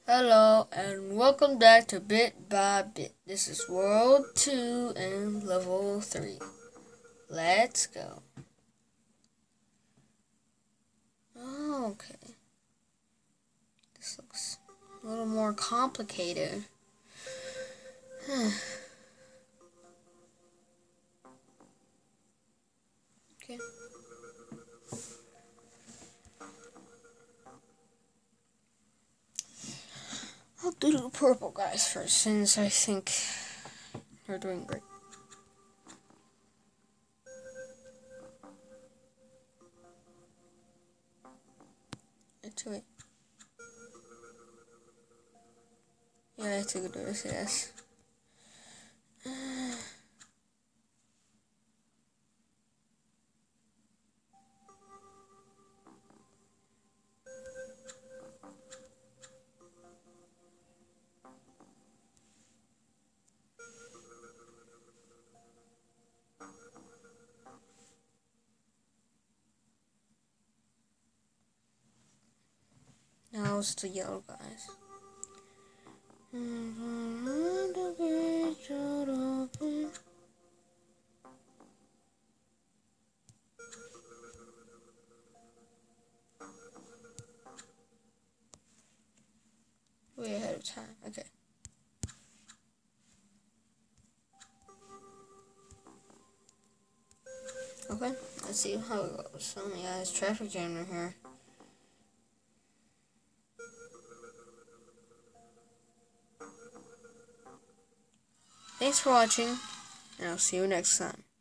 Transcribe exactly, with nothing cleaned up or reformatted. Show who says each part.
Speaker 1: Hello and welcome back to Bit by Bit. This is World two and Level three. Let's go. Okay. This looks a little more complicated. Okay. I'll do the purple guys first since I think they're doing great. Into it. Yeah, I have to do this, yes. Now it's the yellow guys. Way ahead of time. Okay. Okay, let's see how it goes. Oh my god, it's traffic jam in here. Thanks for watching, and I'll see you next time.